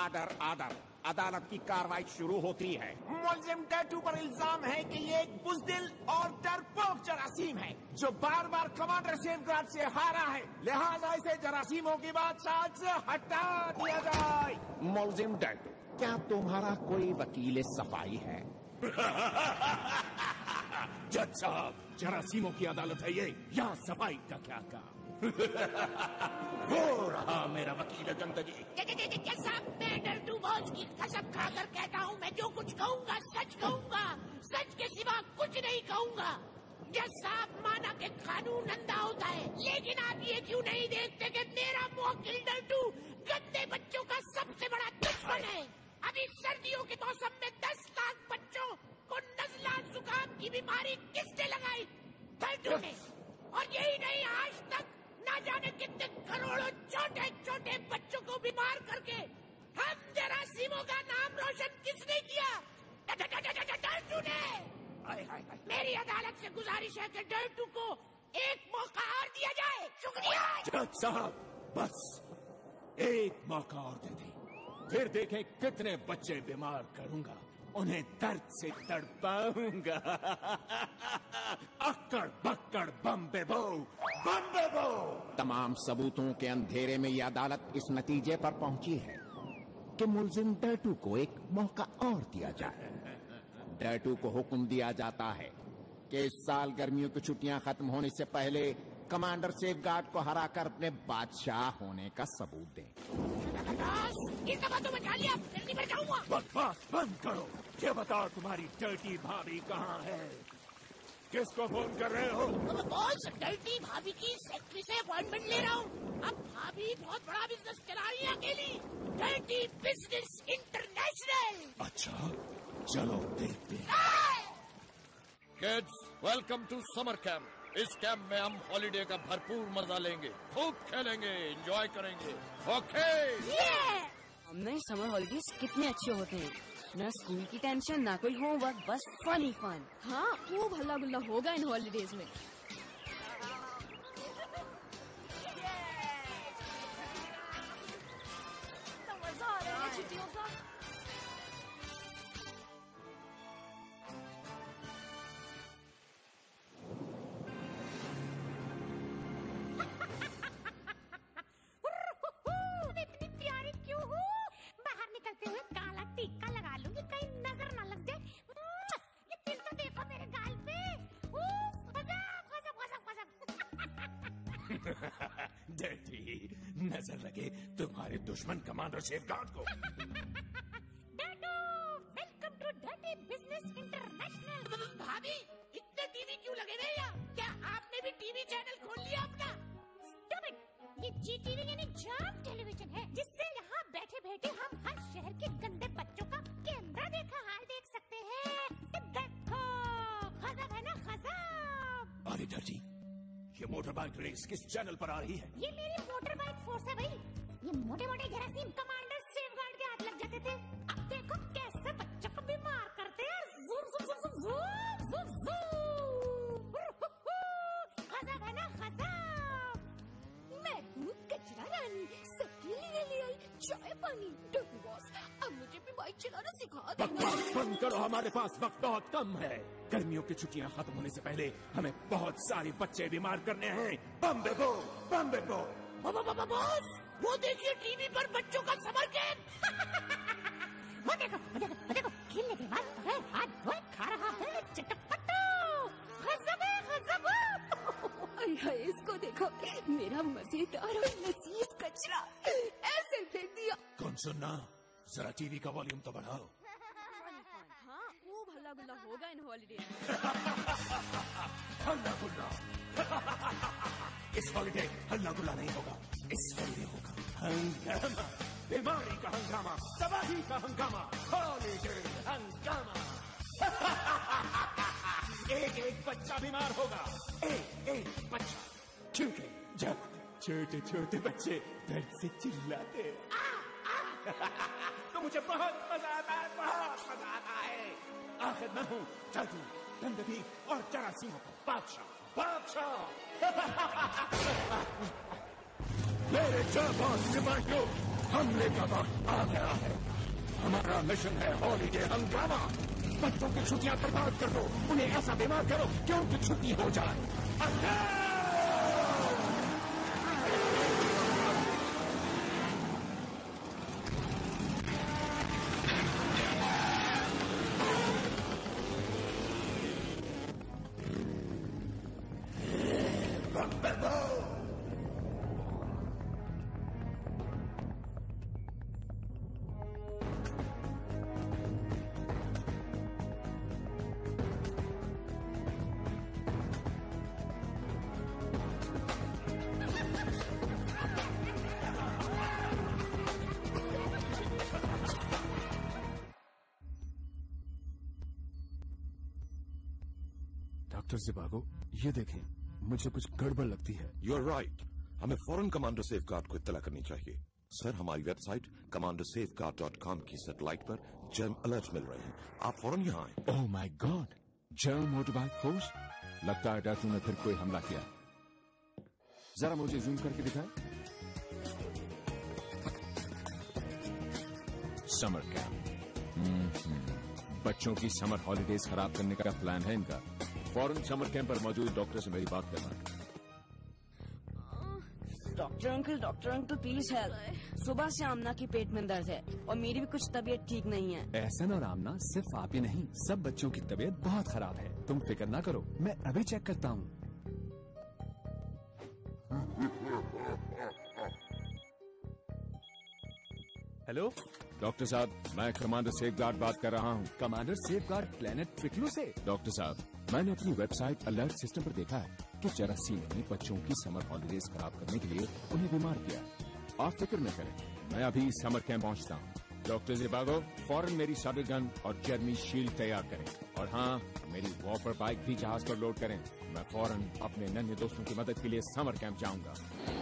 आदर आदर। अदालत की कार्रवाई शुरू होती है। मुल्जिम टैटू पर इल्जाम है कि ये एक बुज़दिल और डरपोक जरासीम है जो बार बार कमांडर सेफगार्ड से हारा है, लिहाजा इसे जरासीमों की बादशाह से हटा दिया जाए। मुल्जिम टैटू, क्या तुम्हारा कोई वकील सफाई है? जज साहब, जरासीमों की अदालत है ये, यहाँ सफाई का क्या काम? हो रहा मेरा वकील गंदगी। साहब, मैं डरटू बॉस की कसम खाकर कहता हूँ, मैं जो कुछ कहूँगा सच कहूँगा, सच के सिवा कुछ नहीं कहूँगा। जज साहब, माना के कानून अंधा होता है, लेकिन आप ये क्यों नहीं देखते कि मेरा मुवक्किल डरटू गंदे बच्चों का सबसे बड़ा दुश्मन है। अभी सर्दियों के मौसम में 10 लाख बच्चों को नज़ला जुकाम की बीमारी किसने लगाई? डरटू ने। और यही नहीं, आज तक ना जाने कितने करोड़ों छोटे छोटे बच्चों को बीमार करके हम जरासीमों का नाम रोशन किसने किया? डरटू ने। मेरी अदालत से गुजारिश है कि डरटू को एक मौका और दिया जाए। शुक्रिया। जज साहब, बस एक मौका और दे दें, फिर देखें कितने बच्चे बीमार करूंगा, उन्हें दर्द से तड़पाऊंगा। अक्कड़ बक्कड़ बम्बे बो, बम्बे बो। तमाम सबूतों के अंधेरे में यह अदालत इस नतीजे पर पहुंची है कि मुल्जिम डर्टू को एक मौका और दिया जाए। डर्टू को हुक्म दिया जाता है कि इस साल गर्मियों की छुट्टियां खत्म होने से पहले कमांडर सेफगार्ड को हराकर अपने बादशाह होने का सबूत दें। इस दफा तो बचा लिया, फिर नहीं बचाऊंगा। बकवास बंद करो। ये बताओ, तुम्हारी डर्टी भाभी कहाँ है? किसको फोन कर रहे हो? बॉस, डर्टी भाभी की सेक्रेटरी से अपॉइंटमेंट ले रहा हूँ। अब भाभी बहुत बड़ा बिजनेस चला रही है अकेली, डर्टी बिजनेस इंटरनेशनल। अच्छा, चलो देखते हैं। Kids, welcome to summer camp. इस कैंप में हम हॉलिडे का भरपूर मजा लेंगे, खूब खेलेंगे, एंजॉय करेंगे। ओके? हमने समर हॉलिडेज कितने अच्छे होते हैं, ना स्कूल की टेंशन, ना कोई होमवर्क, बस फन ही फन। हाँ, खूब हल्ला गुल्ला होगा इन हॉलिडेज में। मजा आ रहा है छुट्टियों का। टीका लगा लूंगी, कहीं नजर ना लग जाए। ये तिल तो देखो मेरे गाल पे। डर्टी, नजर लगे तुम्हारे दुश्मन कमांडर सेफगार्ड को। डर्टू, welcome to dirty business international. भाभी, इतने टीवी क्यों लगे हुए हैं? क्या आपने भी टीवी चैनल खोल लिया अपना? स्टूपिड, ये जीटीवी यानी जाम टेलीविजन है, जिससे यहाँ बैठे बैठे हम हर शहर के गंदे बच्चों का कैमरा देखा हाल देख सकते हैं। देखो, गजब है ना, गजब। अरे डर्टी, ये मोटर बाइक रेस किस चैनल पर आ रही है? ये मेरी मोटर बाइक फोर्स है भाई। ये मोटे मोटे जरासीम कमांडर सेफगार्ड के हाथ लग जाते थे, अब देखो कैसे बच्चों को बीमार करते हैं। Zoom zoom zoom zoom zoom zoom. गजब है ना, गजब। मैं हूँ कचरा रानी, सबके लिए ले आई चाय पानी। डर्टी बॉस, अब मुझे भी बाइक चलाना सिखा देना। बकवास बंद करो, हमारे पास वक्त बहुत कम है। गर्मियों की छुट्टियां खत्म होने से पहले हमें बहुत सारे बच्चे बीमार करने हैं। बम्बे बो, बम्बे बो। बॉस, वो देखिए टीवी पर बच्चों का समर कैंप। वो देखो, खेलने के बाद बगैर हाथ धोए खा रहा है चटपटो। गजब है, गजब। हाय, इसको देखो, मेरा मजेदार और लजीज कचरा ऐसे फेंक दिया। कौन सुनना, जरा टीवी का वॉल्यूम तो बढ़ाओ। हाँ, खूब हल्ला गुल्ला होगा इन हॉलिडेज में। हल्ला गुल्ला। इस हॉलिडे हल्ला गुल्ला नहीं होगा, इस हॉलिडे होगा हंगामा, बीमारी का हंगामा, तबाही का हंगामा, हॉलिडे हंगामा। एक एक बच्चा बीमार होगा, एक बच्चा, क्योंकि जब छोटे छोटे बच्चे दर्द से चिल्लाते तो मुझे बहुत मजा आता है, बहुत मजा आता है। आखिर मैं हूँ जादू, गंदगी और जरासीमों का बादशाह, बादशाह। मेरे जाबाज सिपाहियों, हमले का वक्त आ गया है। हमारा मिशन है हॉलीडे हंगामा। बच्चों की छुट्टियां बर्बाद कर दो, उन्हें ऐसा बीमार करो कि उनकी छुट्टी हो जाए। डॉक्टर ज़िबागो, ये देखें, मुझे कुछ गड़बड़ लगती है। You are right. हमें फौरन कमांडर सेफगार्ड को इत्तला करनी चाहिए। सर, हमारी वेबसाइट commandersafeguard.com की सैटेलाइट पर जर्म अलर्ट मिल रहे हैं। आप फौरन यहाँ आए। Oh my God, germ motorbike force. लगता है डॉक्टर ने फिर कोई हमला किया। जरा मुझे जूम करके दिखाएं। Summer camp. बच्चों की समर हॉलीडेज खराब करने का प्लान है इनका। फौरन समर कैंप पर मौजूद डॉक्टर से मेरी बात करना। Doctor uncle please help. सुबह से आमना की पेट में दर्द है और मेरी भी कुछ तबीयत ठीक नहीं है। एहसन और आमना, सिर्फ आप ही नहीं, सब बच्चों की तबीयत बहुत खराब है। तुम फिक्र ना करो, मैं अभी चेक करता हूँ। हेलो डॉक्टर साहब, मैं कमांडर सेफगार्ड बात कर रहा हूँ। कमांडर सेफगार्ड प्लेनेट ट्रिक्लो से? डॉक्टर साहब, मैंने अपनी वेबसाइट अलर्ट सिस्टम पर देखा है कि जरासीम ने बच्चों की समर हॉलीडेज खराब करने के लिए उन्हें बीमार किया। आप फिक्र न करें, मैं अभी समर कैंप पहुँचता हूँ। डॉक्टर ज़िबागो, फौरन मेरी शटल गन और जर्मी शील्ड तैयार करें। और हाँ, मेरी वॉपर बाइक भी जहाज पर लोड करें। मैं फौरन अपने नन्हे दोस्तों की मदद के लिए समर कैंप जाऊंगा।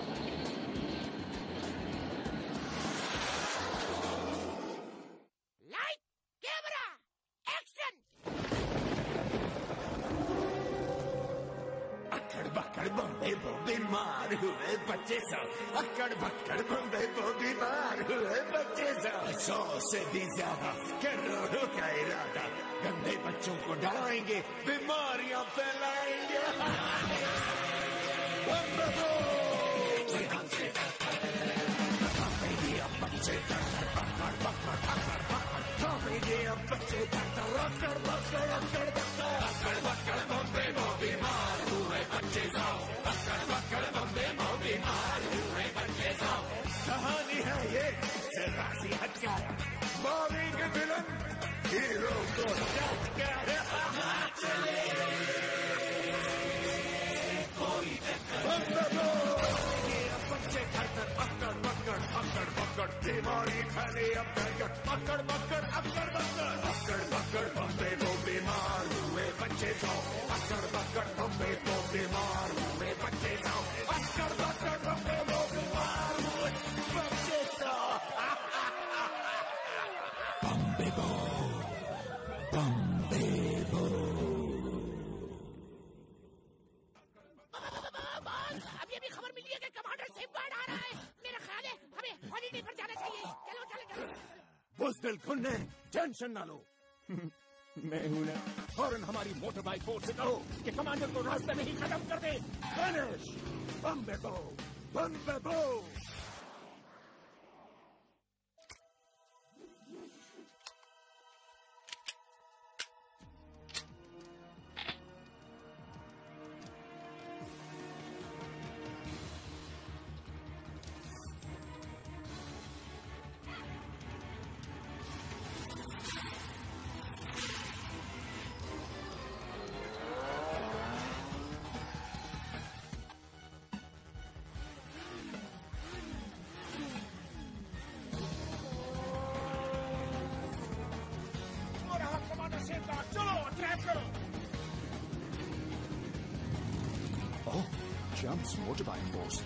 बीमार हुए बच्चे सब, अक्कड़ बक्कड़ बम्बे को बीमार हुए बच्चे सब। 100 से भी ज्यादा करोड़ों का इरादा, गंदे बच्चों को डराएंगे, बीमारियां फैलाएंगे। बीमार हुए बच्चे सब, कहानी है ये राशि हटकर बॉलिंग विलन हीरो को बच्चे घर अक्कड़ बक्कड़ अक्कड़ बक्कड़ बीमारी फैले अब अक्कड़ बक्कड़ अक्कड़ बक्कड़ अक्कड़ बक्कड़ बम्बे को बीमार हुए बच्चे जाओ। अक्कड़ बक्कड़ बम्बे को बीमार हुए बच्चे जाओ। अक्कड़ बक्कड़ बम्बे को बीमार हुए बच्चे जाओ। बम्बे को अब ये भी खबर मिली है कि कमांडर सेफगार्ड आ रहा है। मेरा ख्याल है हमें हॉलीडे पर जाना चाहिए। चलो चलो चलो। बुज़दिल खुन्ने, टेंशन ना लो। मैं हूं ना। फौरन हमारी मोटर बाइक फोर्स से कहो कि कमांडर को रास्ते में ही खत्म कर दे। फिनिश बम्बे को, बम्बे को। Oh, Jump's motorbike force.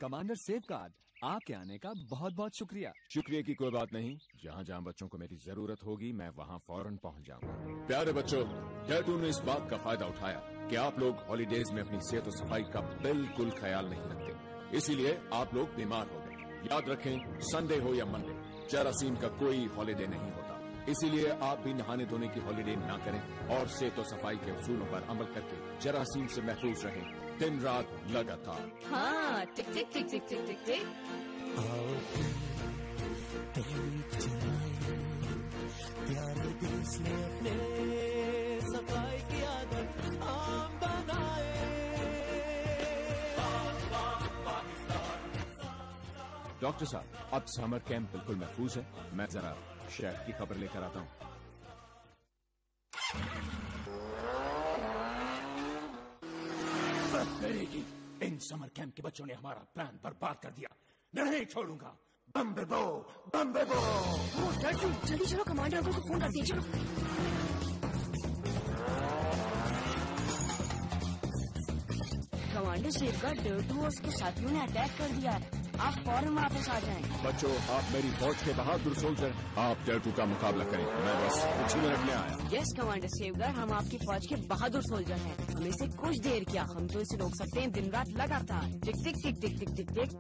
Commander safeguard, आपके आने का बहुत बहुत शुक्रिया। शुक्रिया की कोई बात नहीं, जहाँ जहाँ बच्चों को मेरी जरूरत होगी मैं वहाँ फौरन पहुँच जाऊंगा। प्यारे बच्चों, डैटू ने इस बात का फायदा उठाया कि आप लोग हॉलीडेज में अपनी सेहत और सफाई का बिल्कुल ख्याल नहीं रखते, इसीलिए आप लोग बीमार हो गए। याद रखें, संडे हो या मंडे, जरासीम का कोई हॉलीडे नहीं होता, इसीलिए आप भी नहाने धोने की हॉलीडे ना करें और सेहत और सफाई के उसूलों पर अमल करके जरासीम से महफूज रहें, दिन रात लगातार। हाँ, टिक टिक टिक टिक टिक टिक टिक। प्यारे देश में अपने सफाई की आदत आम बनाए। डॉक्टर साहब, अब समर कैंप बिल्कुल महफूज है, मैं जरा शहर की खबर लेकर आता हूँ। इन समर कैंप के बच्चों ने हमारा प्लान बर्बाद कर दिया, नहीं छोड़ूंगा। बम्बेबो, बम्बेबो। जल्दी चलो, कमांडर अंकल को फोन कर दीजिए। कमांडर सेफगार्ड डर्टू और उसके साथियों ने अटैक कर दिया है, आप फौरन वापस आ जाएं। बच्चों, आप मेरी फौज के बहादुर सोल्जर, आप डर्टू का मुकाबला करें, मैं बस कुछ ही मिनट में आया। यस कमांडर सेफगार्ड, हम आपकी फौज के बहादुर सोल्जर हैं, हमें से कुछ देर क्या, हम तो इसे रोक सकते हैं दिन रात लगातार। टिक टिक टिक टिक टिक टिक टिक।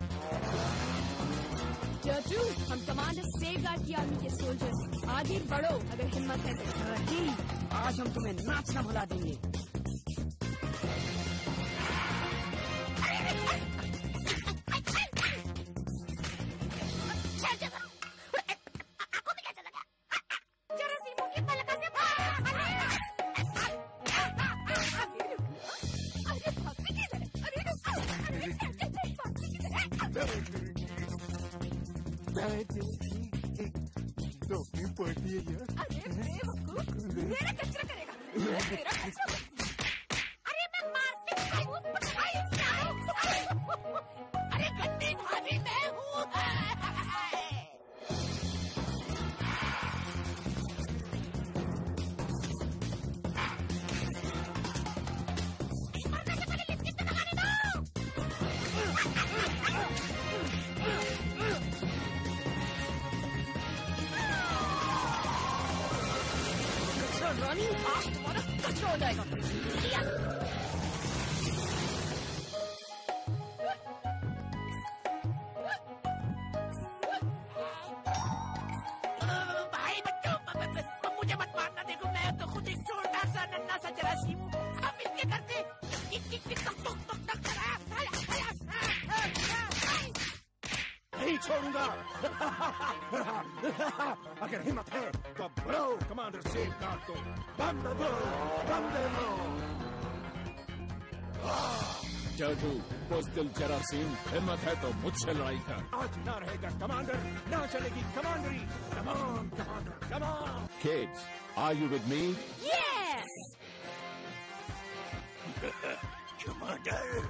डर्टू, हम कमांडर सेफगार्ड की आर्मी के सोल्जर, आगे बढ़ो अगर हिम्मत है तो। आज हम तुम्हें नाचना भुला देंगे। मेरा कचरा करेगा, मेरा कचरा। अरे मैं मारती हूँ, अरे गंदी भाभी मैं हूँ। मरने से पहले लिपस्टिक तो लगाने दो। रानी, आज तुम्हारा कचरा हो जाएगा। भाई बच्चों, मुझे मत मारना, देखो मैं तो खुद एक छोटा सा नन्हा सा जरासीम हूँ, हम मिलके करते टिक टिक टिक टक टक टक टक। नहीं छोड़ूंगा। अगर हिम्मत है तो बढ़ो कमांडर सेफगार्ड को। बम्बेबो, बम्बेबो। डर्टू, बुज़दिल जरासीम, हिम्मत है तो मुझसे लड़ाई कर। आज ना रहेगा कमांडर, ना चलेगी कमांडरी। Come on commander, come on. Kids, are you with me? Yes! Commander.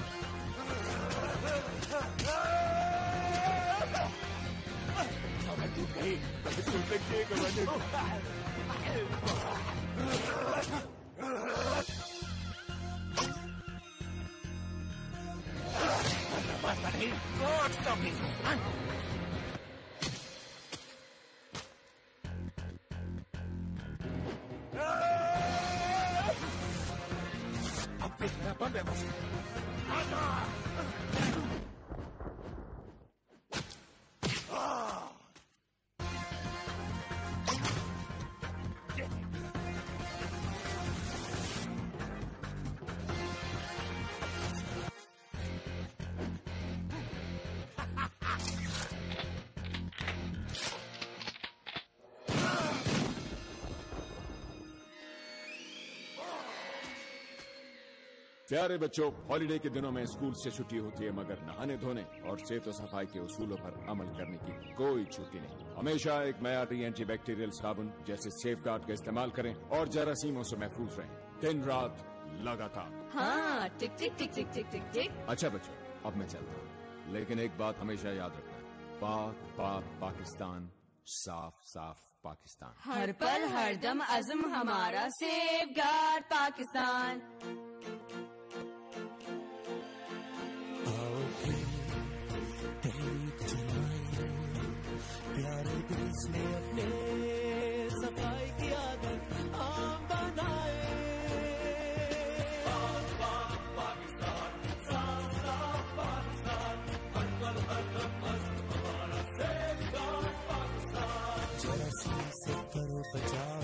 मैं टूट गई, अब मेरा बंदे बस। प्यारे बच्चों, हॉलिडे के दिनों में स्कूल से छुट्टी होती है, मगर नहाने धोने और सेहत और सफाई के उसूलों पर अमल करने की कोई छुट्टी नहीं। हमेशा एक मयारी एंटीबैक्टीरियल साबुन जैसे सेफगार्ड का इस्तेमाल करें और जरासीमों से महफूज रहें, दिन रात लगातार। हाँ, टिक टिक टिक टिक टिक टिक टिक। अच्छा बच्चों, अब मैं चलता हूँ, लेकिन एक बात हमेशा याद रखना, पाक पाक पाकिस्तान, साफ साफ पाकिस्तान। हर पल हर दम अज़्म हमारा, सेफगार्ड पाकिस्तान। इसलिए अपने सफाई की आदत आम बनाए। जरासीम से करो बचाव,